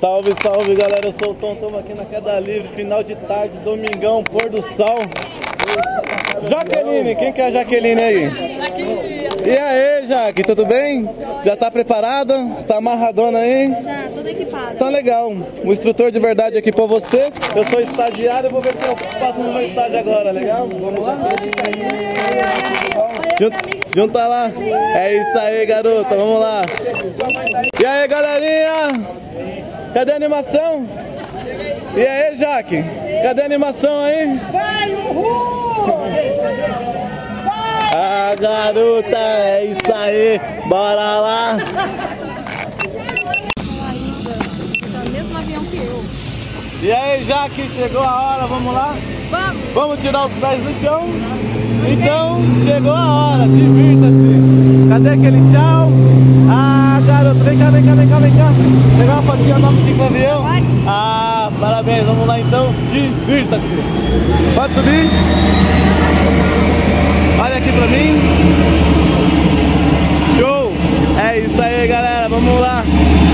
Salve, salve galera, eu sou o Tom, estamos aqui na queda livre, final de tarde, domingão, pôr do sol. Jaqueline, quem que é a Jaqueline aí? E aí, Jaque, tudo bem? Já tá preparada? Tá amarradona aí? Já, toda equipada. Tá legal, um instrutor de verdade aqui pra você. Eu sou estagiário, vou ver se eu faço no meu estágio agora, legal? Vamos lá? Junta lá. É isso aí, garota, vamos lá. E aí, galerinha? Cadê a animação? E aí, Jaque? Cadê a animação aí? Vai, uhul! Ah, garota, é isso aí. Bora lá. Tá no mesmo avião que eu. E aí, Jaque, chegou a hora, vamos lá? Vamos! Vamos tirar os pés do chão? Então, chegou a hora, divirta-se. Cadê aquele tchau? Ah, garoto, vem cá, vem cá, vem cá, vem cá. Pegar uma fotinha nova aqui com o avião? Vai. Ah, parabéns, vamos lá então, divirta-se. Pode subir? Olha aqui pra mim. Show! É isso aí, galera, vamos lá.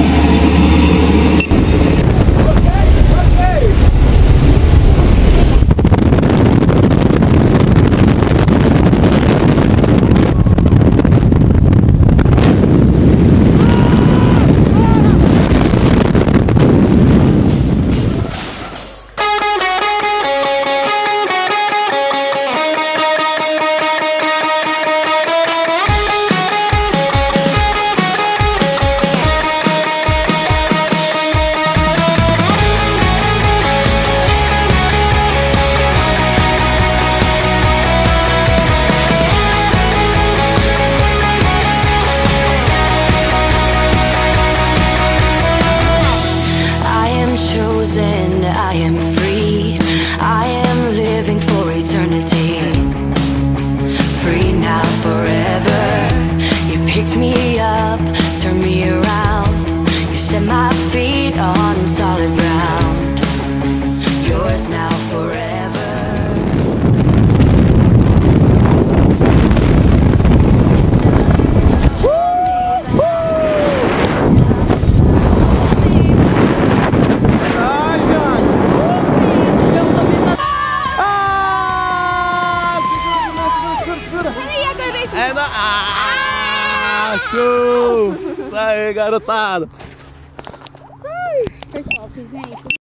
I am free, I am living for eternity. Free now, forever. You picked me up, turned me around. You set my feet on solid ground. Yours now, forever. É na... Ah, show! Isso aí, garotada! Foi top, gente.